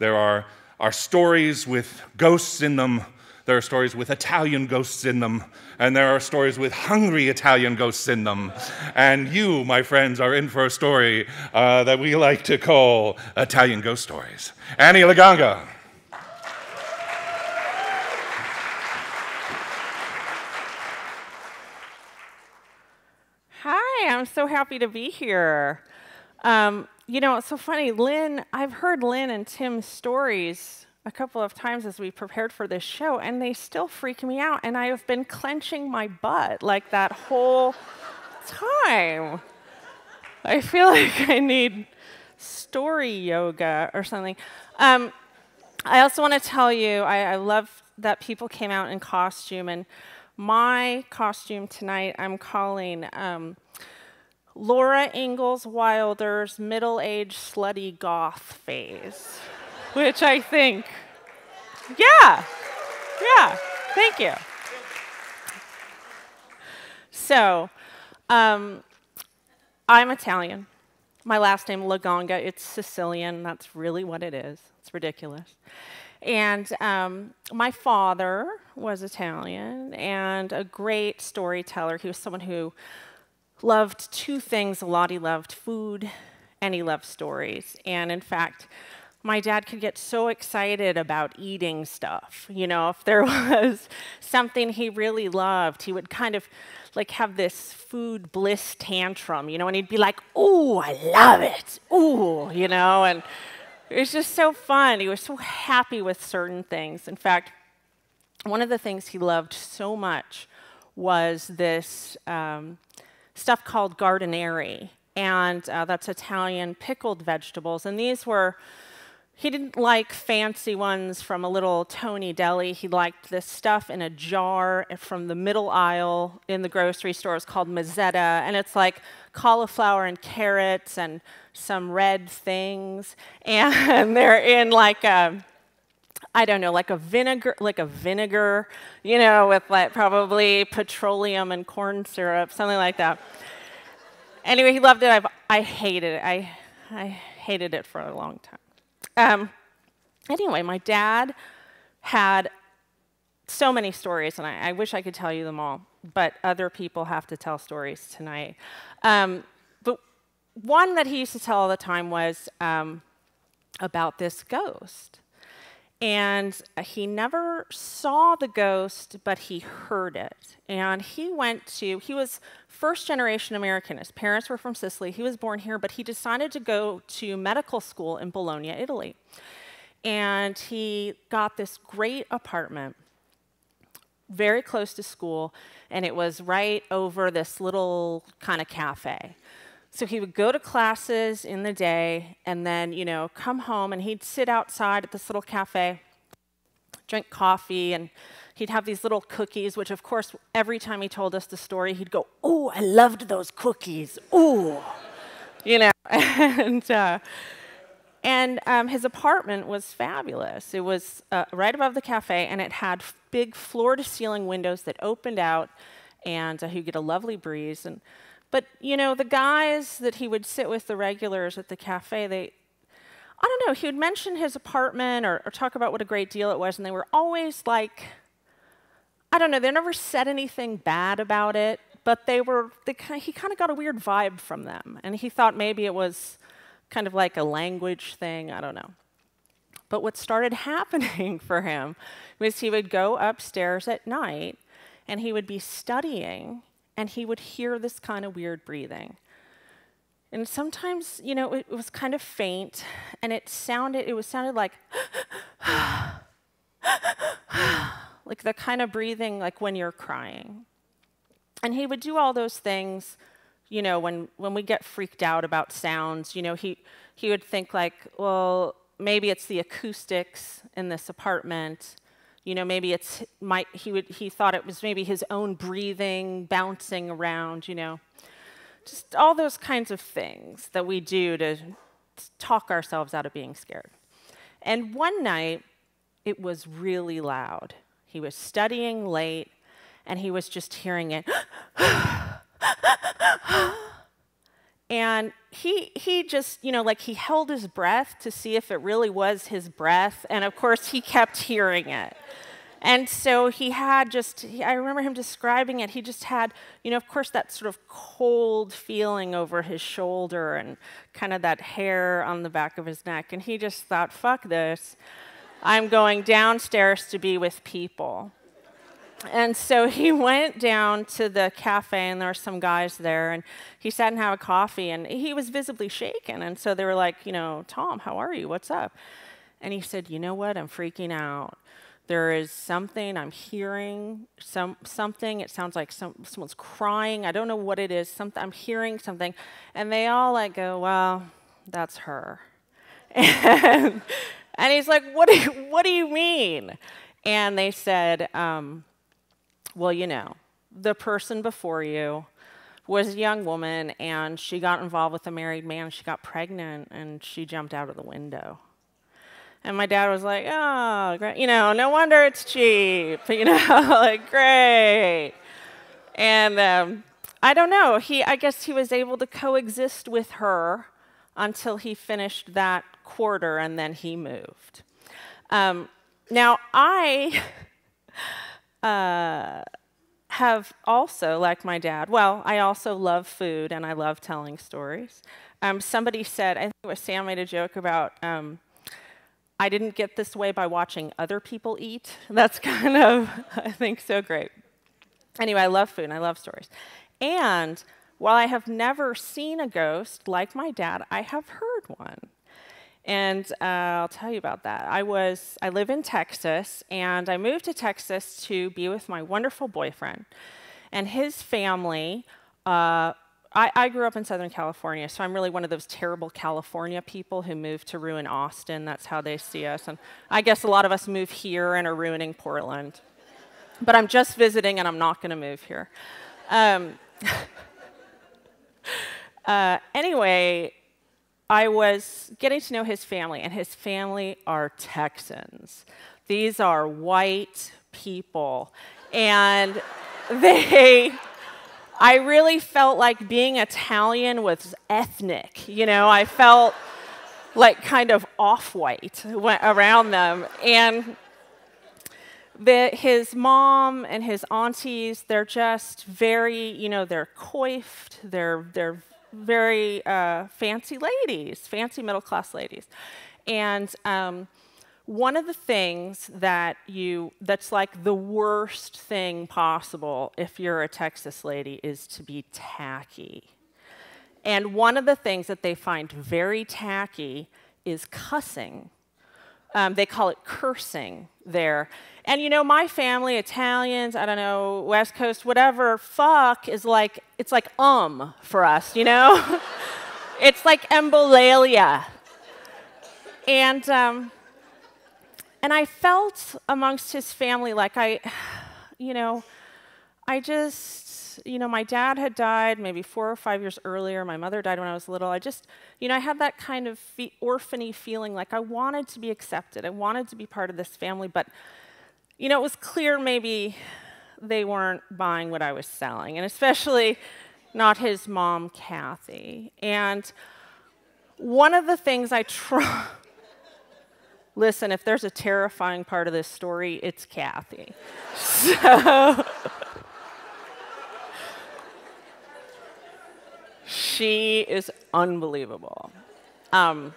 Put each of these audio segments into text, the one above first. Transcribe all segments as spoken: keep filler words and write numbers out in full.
There are, are stories with ghosts in them. There are stories with Italian ghosts in them. And there are stories with hungry Italian ghosts in them. And you, my friends, are in for a story uh, that we like to call Italian ghost stories. Annie LaGanga. Hi, I'm so happy to be here. Um, you know, it's so funny, Lynn, I've heard Lynn and Tim's stories a couple of times as we prepared for this show, and they still freak me out, and I have been clenching my butt like that whole time. I feel like I need story yoga or something. Um, I also want to tell you, I, I love that people came out in costume, and my costume tonight I'm calling um, Laura Ingalls Wilder's middle-aged slutty goth phase, which I think, yeah, yeah, thank you. So, um, I'm Italian. My last name, LaGanga, it's Sicilian. That's really what it is. It's ridiculous. And um, my father was Italian and a great storyteller. He was someone who loved two things a lot. He loved food and he loved stories. And in fact, my dad could get so excited about eating stuff. You know, if there was something he really loved, he would kind of like have this food bliss tantrum, you know, and he'd be like, "Ooh, I love it. Ooh," you know, and it was just so fun. He was so happy with certain things. In fact, one of the things he loved so much was this um, stuff called gardenieri, and uh, that's Italian pickled vegetables. And these were, he didn't like fancy ones from a little Tony deli. He liked this stuff in a jar from the middle aisle in the grocery store. It's called Mazzetta, and it's like cauliflower and carrots and some red things, and they're in like a, I don't know, like a vinegar, like a vinegar, you know, with like probably petroleum and corn syrup, something like that. Anyway, he loved it. I've, I hated it. I, I hated it for a long time. Um, anyway, my dad had so many stories, and I, I wish I could tell you them all, but other people have to tell stories tonight. Um, but one that he used to tell all the time was um, about this ghost. And he never saw the ghost, but he heard it. And he went to, he was first generation American. His parents were from Sicily. He was born here, but he decided to go to medical school in Bologna, Italy. And he got this great apartment very close to school, and it was right over this little kind of cafe. So he would go to classes in the day and then, you know, come home, and he'd sit outside at this little cafe, drink coffee, and he'd have these little cookies, which, of course, every time he told us the story, he'd go, "Ooh, I loved those cookies. Ooh." You know, and, uh, and um, his apartment was fabulous. It was uh, right above the cafe, and it had big floor-to-ceiling windows that opened out, and uh, he'd get a lovely breeze. And But, you know, the guys that he would sit with, the regulars at the cafe, they, I don't know, he would mention his apartment or, or talk about what a great deal it was, and they were always like, I don't know, they never said anything bad about it, but they were, they, he kind of got a weird vibe from them, and he thought maybe it was kind of like a language thing, I don't know. But what started happening for him was he would go upstairs at night, and he would be studying, and he would hear this kind of weird breathing. And sometimes, you know, it, it was kind of faint, and it sounded, it was sounded like, like the kind of breathing like when you're crying. And he would do all those things, you know, when, when we get freaked out about sounds, you know, he, he would think like, well, maybe it's the acoustics in this apartment. You know, maybe it's, might, he, would, he thought it was maybe his own breathing bouncing around, you know. Just all those kinds of things that we do to talk ourselves out of being scared. And one night, it was really loud. He was studying late, and he was just hearing it. And he, he just, you know, like he held his breath to see if it really was his breath. And of course, he kept hearing it. And so he had just, he, I remember him describing it, he just had, you know, of course, that sort of cold feeling over his shoulder and kind of that hair on the back of his neck. And he just thought, fuck this, I'm going downstairs to be with people. And so he went down to the cafe, and there were some guys there, and he sat and had a coffee, and he was visibly shaken. And so they were like, you know, Tom, how are you? What's up? And he said, you know what? I'm freaking out. There is something I'm hearing, some something. It sounds like some, someone's crying. I don't know what it is. Something, I'm hearing something. And they all like go, well, that's her. And, and he's like, what do you, what do you mean? And they said, um, well, you know, the person before you was a young woman, and she got involved with a married man. She got pregnant, and she jumped out of the window. And my dad was like, oh, great. You know, no wonder it's cheap. You know, like, great. And um, I don't know. He, I guess he was able to coexist with her until he finished that quarter, and then he moved. Um, now, I uh, have also, like my dad, well, I also love food, and I love telling stories. Um, somebody said, I think it was Sam made a joke about, um, I didn't get this way by watching other people eat. That's kind of, I think, so great. Anyway, I love food and I love stories. And while I have never seen a ghost like my dad, I have heard one. And uh, I'll tell you about that. I was, I live in Texas, and I moved to Texas to be with my wonderful boyfriend. And his family, uh, I, I grew up in Southern California, so I'm really one of those terrible California people who moved to ruin Austin. That's how they see us. And I guess a lot of us move here and are ruining Portland. But I'm just visiting, and I'm not going to move here. Um, uh, anyway, I was getting to know his family, and his family are Texans. These are white people, and they... I really felt like being Italian was ethnic. You know, I felt like kind of off-white around them. And the, his mom and his aunties, they're just very, you know, they're coiffed. They're, they're very uh, fancy ladies, fancy middle-class ladies. And um, one of the things that you, that's like the worst thing possible if you're a Texas lady is to be tacky. And one of the things that they find very tacky is cussing. Um, they call it cursing there. And you know, my family, Italians, I don't know, West Coast, whatever, fuck is like, it's like um for us, you know? It's like embolalia. And, um, And I felt amongst his family like I, you know, I just, you know, my dad had died maybe four or five years earlier. My mother died when I was little. I just, you know, I had that kind of fe- orphan-y feeling like I wanted to be accepted. I wanted to be part of this family. But, you know, it was clear maybe they weren't buying what I was selling, and especially not his mom, Kathy. And one of the things I tried... Listen, if there's a terrifying part of this story, it's Kathy. So she is unbelievable. Um,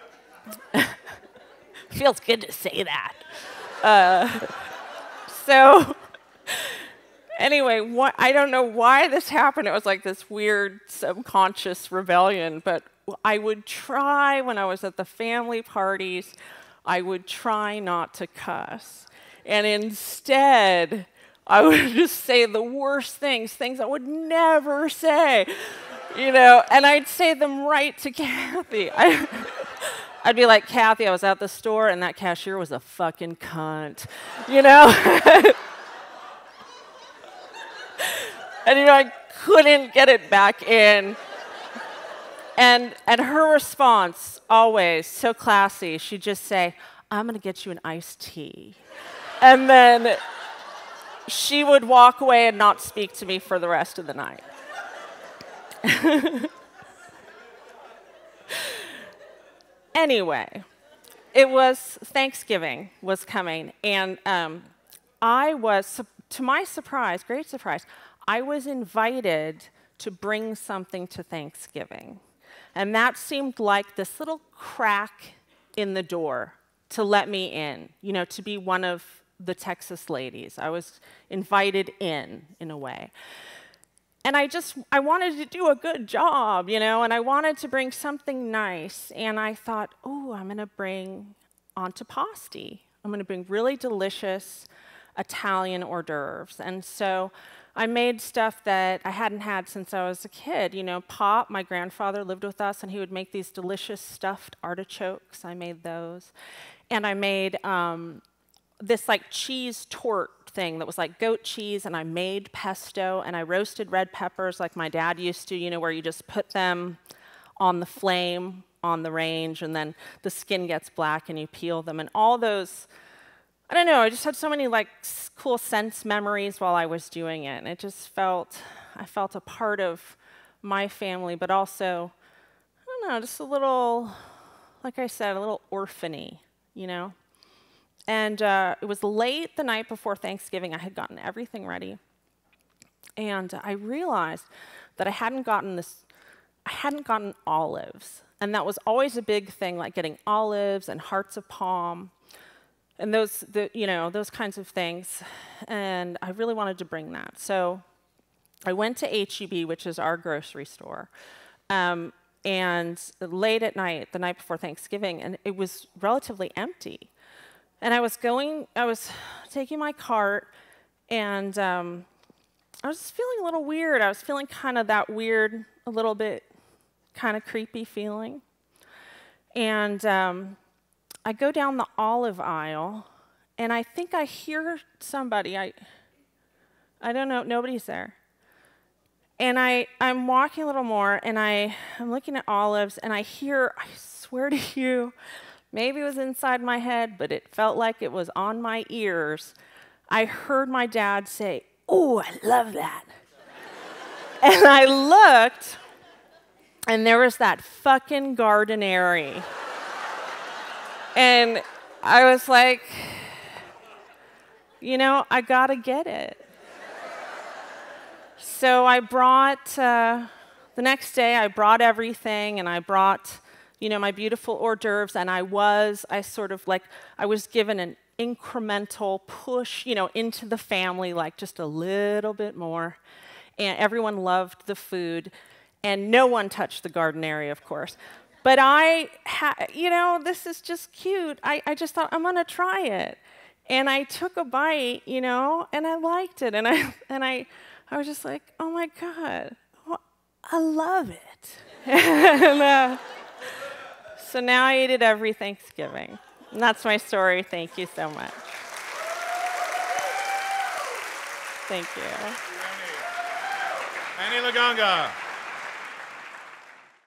feels good to say that. Uh, so anyway, what, I don't know why this happened. It was like this weird subconscious rebellion, but I would try when I was at the family parties, I would try not to cuss. And instead, I would just say the worst things, things I would never say, you know, and I'd say them right to Kathy. I, I'd be like, Kathy, I was at the store, and that cashier was a fucking cunt, you know? And, you know, I couldn't get it back in. And, and her response, always so classy, she'd just say, I'm going to get you an iced tea. And then she would walk away and not speak to me for the rest of the night. Anyway, it was Thanksgiving was coming, and um, I was, to my surprise, great surprise, I was invited to bring something to Thanksgiving. And that seemed like this little crack in the door to let me in, you know, to be one of the Texas ladies. I was invited in, in a way. And I just, I wanted to do a good job, you know, and I wanted to bring something nice. And I thought, oh, I'm going to bring antipasti. I'm going to bring really delicious Italian hors d'oeuvres. And so I made stuff that I hadn't had since I was a kid. You know, Pop, my grandfather lived with us, and he would make these delicious stuffed artichokes. I made those. And I made um, this like cheese torte thing that was like goat cheese, and I made pesto, and I roasted red peppers like my dad used to, you know, where you just put them on the flame, on the range, and then the skin gets black and you peel them. And all those, I don't know, I just had so many like cool sense memories while I was doing it. And it just felt, I felt a part of my family, but also, I don't know, just a little, like I said, a little orphany, you know? And uh, it was late the night before Thanksgiving. I had gotten everything ready. And I realized that I hadn't gotten this, I hadn't gotten olives. And that was always a big thing, like getting olives and hearts of palm and those, the, you know, those kinds of things. And I really wanted to bring that. So I went to H E B, which is our grocery store, um, and late at night, the night before Thanksgiving, and it was relatively empty. And I was going, I was taking my cart, and um, I was just feeling a little weird. I was feeling kind of that weird, a little bit kind of creepy feeling. And um, I go down the olive aisle, and I think I hear somebody. I, I don't know, nobody's there. And I, I'm walking a little more, and I, I'm looking at olives, and I hear, I swear to you, maybe it was inside my head, but it felt like it was on my ears. I heard my dad say, "Oh, I love that." And I looked, and there was that fucking gardenary. And I was like, you know, I gotta get it. So I brought, uh, the next day I brought everything, and I brought, you know, my beautiful hors d'oeuvres, and I was, I sort of like, I was given an incremental push, you know, into the family, like just a little bit more. And everyone loved the food, and no one touched the garden area, of course. But I, ha you know, this is just cute. I, I just thought, I'm gonna try it. And I took a bite, you know, and I liked it. And I, and I, I was just like, oh my God, well, I love it. and, uh, So now I eat it every Thanksgiving. And that's my story. Thank you so much. Thank you. Annie LaGanga.